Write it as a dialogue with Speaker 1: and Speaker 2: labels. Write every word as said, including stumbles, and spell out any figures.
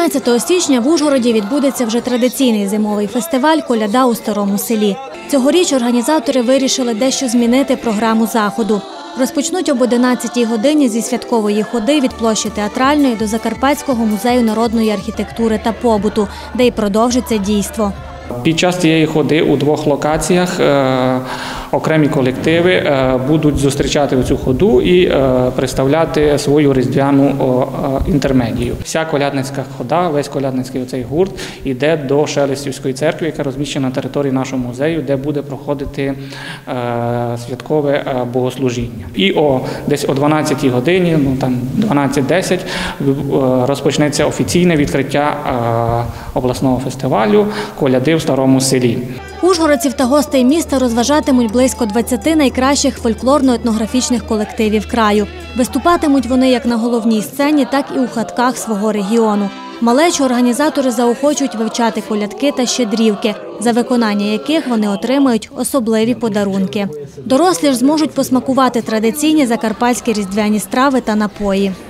Speaker 1: одинадцятого січня в Ужгороді відбудеться вже традиційний зимовий фестиваль «Коляда у старому селі». Цьогоріч організатори вирішили дещо змінити програму заходу. Розпочнуть об одинадцятій годині зі святкової ходи від площі Театральної до Закарпатського музею народної архітектури та побуту, де й продовжиться дійство.
Speaker 2: Під час цієї ходи у двох локаціях е, окремі колективи е, будуть зустрічати цю ходу і е, представляти свою різдвяну е, інтермедію. Вся колядницька хода, весь колядницький оцей гурт йде до Шелестівської церкви, яка розміщена на території нашого музею, де буде проходити е, святкове е, богослужіння. І о, десь о дванадцятій годині, ну там дванадцять десять, е, розпочнеться офіційне відкриття е, обласного фестивалю «Коляди в старому селі».
Speaker 1: Ужгородців та гостей міста розважатимуть близько двадцяти найкращих фольклорно-етнографічних колективів краю. Виступатимуть вони як на головній сцені, так і у хатках свого регіону. Малечу організатори заохочують вивчати колядки та щедрівки, за виконання яких вони отримають особливі подарунки. Дорослі ж зможуть посмакувати традиційні закарпатські різдвяні страви та напої.